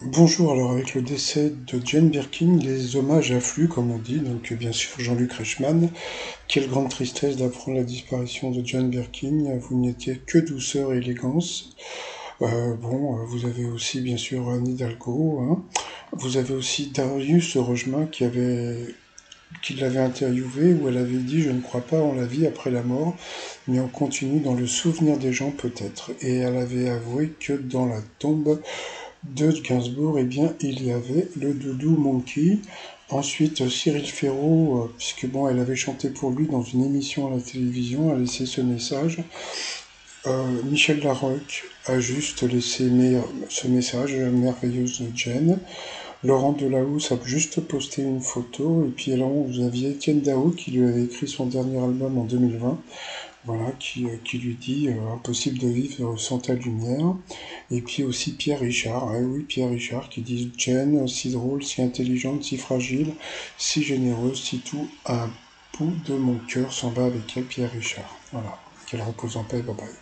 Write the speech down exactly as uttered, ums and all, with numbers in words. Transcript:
Bonjour, alors avec le décès de Jane Birkin, les hommages affluent, comme on dit, donc bien sûr Jean-Luc Reichmann. Quelle grande tristesse d'apprendre la disparition de Jane Birkin, vous n'étiez que douceur et élégance. Euh, bon, euh, vous avez aussi bien sûr Anne Hidalgo, hein. Vous avez aussi Darius Rojma qui avait qui l'avait interviewé où elle avait dit «Je ne crois pas en la vie après la mort, mais on continue dans le souvenir des gens peut-être». Et elle avait avoué que dans la tombe de Gainsbourg, eh bien, il y avait le Doudou Monkey. Ensuite, Cyril Ferraud, euh, puisque bon, elle avait chanté pour lui dans une émission à la télévision, a laissé ce message. Euh, Michel Larocque a juste laissé me- ce message, merveilleuse Jane. Laurent Delahousse a juste posté une photo. Et puis alors, vous aviez Étienne Dao qui lui avait écrit son dernier album en deux mille vingt. Voilà, qui, euh, qui lui dit euh, impossible de vivre sans ta lumière. Et puis aussi Pierre Richard, hein, oui, Pierre Richard qui dit Jane, si drôle, si intelligente, si fragile, si généreuse, si tout à bout de mon cœur s'en va avec elle, Pierre Richard. Voilà, qu'elle repose en paix, bye bye.